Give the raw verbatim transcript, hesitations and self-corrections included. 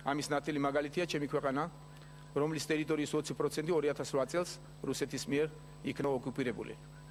ამის ნათელი მაგალითია ჩემი ქვეყანა, რომლის ტერიტორიის ოცი პროცენტი ორი ათას ოთხ წელს რუსეთის მიერ იქნა ოკუპირებული.